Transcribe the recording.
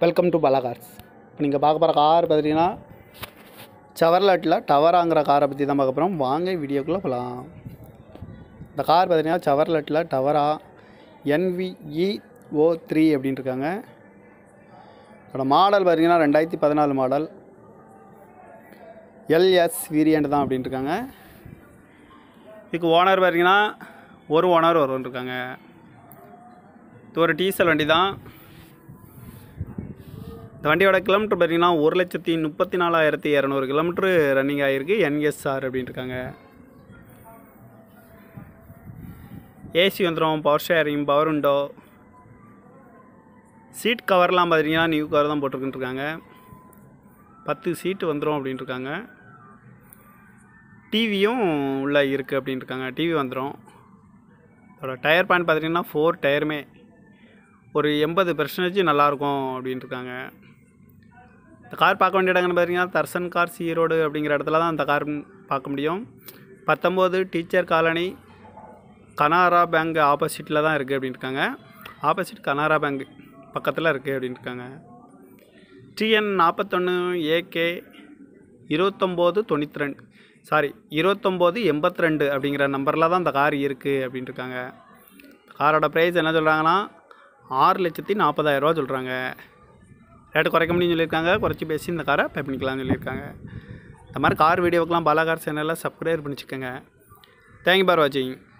Welcome to பலா cars. இப்போ நீங்கள் பார்க்க போகிற கார் பார்த்தீங்கன்னா செவர்லெட்டில் டவராங்கிற காரை பற்றி தான் பார்க்க போகிறோம். வாங்க வீடியோக்குள்ளே போகலாம். இந்த கார் பார்த்தீங்கன்னா செவர்லெட்டில் டவரா NVE03 அப்படின்னு இருக்காங்க. இதோட மாடல் பார்த்தீங்கன்னா 2014 மாடல் LS வேரியண்ட் தான் அப்படின்னு இருக்காங்க. இதுக்கு ஓனர் பார்த்தீங்கன்னா ஒரு ஓனர் இருக்காங்க. இது ஒரு டீசல் வண்டி தான். இந்த வண்டியோட கிலோமீட்டர் பார்த்தீங்கன்னா 1,34,200 கிலோமீட்ரு ரன்னிங் ஆகிருக்கு. NSR அப்படின்னு இருக்காங்க. ஏசி வந்துடும், power steering, power window, seat கவர்லாம் பார்த்தீங்கன்னா நியூ கவர் தான் போட்டிருக்குன்ட்ருக்காங்க. 10 சீட்டு வந்துடும் அப்படின்ட்டு இருக்காங்க. டிவியும் உள்ளே இருக்குது அப்படின்ட்டு இருக்காங்க. டிவி வந்துடும். அதோட டயர் பாயிண்ட் பார்த்தீங்கன்னா 4 டயருமே ஒரு 80% நல்லாயிருக்கும் அப்படின்ட்டு இருக்காங்க. இந்த கார் பார்க்க வேண்டிய இடங்கள்னு பார்த்தீங்கன்னா தர்சன் கார் ஈரோடு அப்படிங்கிற இடத்துல தான் இந்த கார் பார்க்க முடியும். 19 டீச்சர் காலனி கனாரா பேங்க் ஆப்போசிட்டில் தான் இருக்குது அப்படின்னு இருக்காங்க. ஆப்போசிட் கனாரா பேங்க் பக்கத்தில் இருக்குது அப்படின்னு இருக்காங்க. TN 41 AK 2982 அப்படிங்கிற நம்பரில் தான் இந்த கார் இருக்குது அப்படின்ட்டு இருக்காங்க. காரோட ப்ரைஸ் என்ன சொல்கிறாங்கன்னா 6,40,000 சொல்கிறாங்க. ரேட்டு குறைக்க முடியும்னு சொல்லியிருக்காங்க. குறைச்சி பேசி இந்த காரை பே பண்ணிக்கலாம்னு சொல்லியிருக்காங்க. இந்த மாதிரி கார் வீடியோக்கெலாம் பலா கார் சேனலில் சப்ஸ்கிரைப் பண்ணிச்சுக்கோங்க. தேங்க்யூ ஃபார் வாட்சிங்.